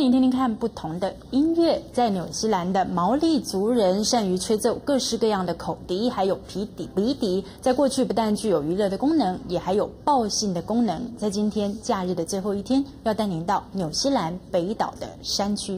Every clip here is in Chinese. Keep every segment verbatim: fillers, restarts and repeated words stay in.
您听听看不同的音乐。在纽西兰的毛利族人善于吹奏各式各样的口笛，还有皮笛、鼻笛，在过去不但具有娱乐的功能，也还有报信的功能。在今天假日的最后一天，要带您到纽西兰北岛的山区。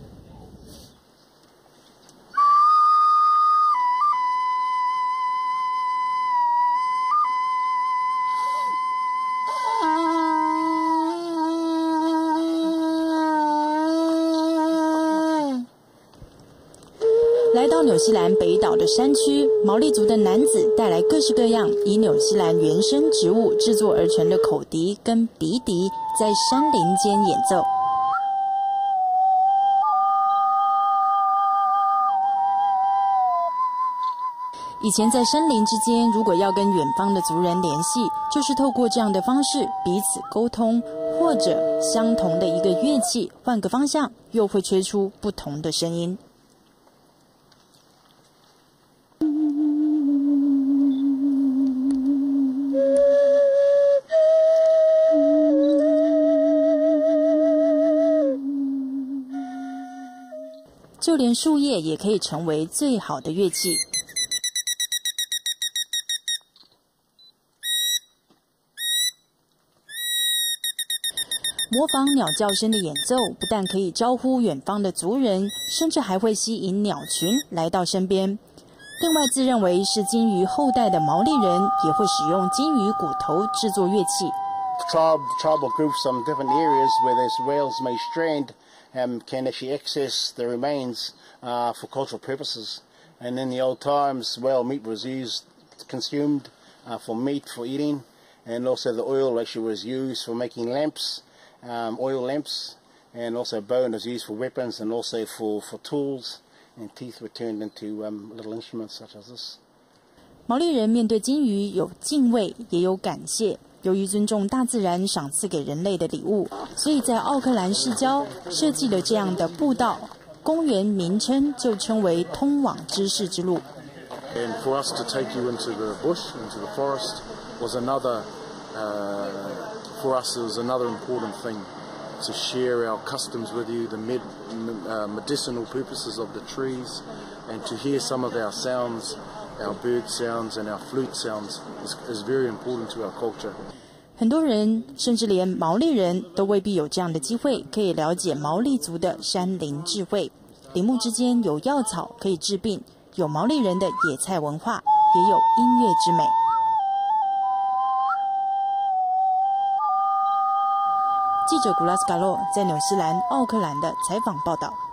来到纽西兰北岛的山区，毛利族的男子带来各式各样以纽西兰原生植物制作而成的口笛跟鼻笛，在山林间演奏。以前在山林之间，如果要跟远方的族人联系，就是透过这样的方式彼此沟通，或者相同的一个乐器，换个方向，又会吹出不同的声音。就连树叶也可以成为最好的乐器。模仿鸟叫声的演奏，不但可以招呼远方的族人，甚至还会吸引鸟群来到身边。另外，自认为是金鱼后代的毛利人，也会使用金鱼骨头制作乐器。 Tribe, tribal groups from different areas where those whales may strand um, can actually access the remains uh, for cultural purposes. And in the old times, whale meat was used, consumed uh, for meat, for eating, and also the oil actually was used for making lamps, um, oil lamps, and also bone was used for weapons and also for, for tools, and teeth were turned into um, little instruments such as this. 毛利人面对金鱼有敬畏，也有感谢。由于尊重大自然赏赐给人类的礼物，所以在奥克兰市郊设计了这样的步道，公园名称就称为通往知识之路。 And for us to take you into the bush, into the forest, was another, uh, for us it was another important thing to share our customs with you, the med, uh, medicinal purposes of the trees, and to hear some of our sounds. Our bird sounds and our flute sounds is, is very important to our culture. 很多人，甚至连毛利人都未必有这样的机会，可以了解毛利族的山林智慧。林木之间有药草可以治病，有毛利人的野菜文化，也有音乐之美。记者古拉斯卡洛在纽西兰奥克兰的采访报道。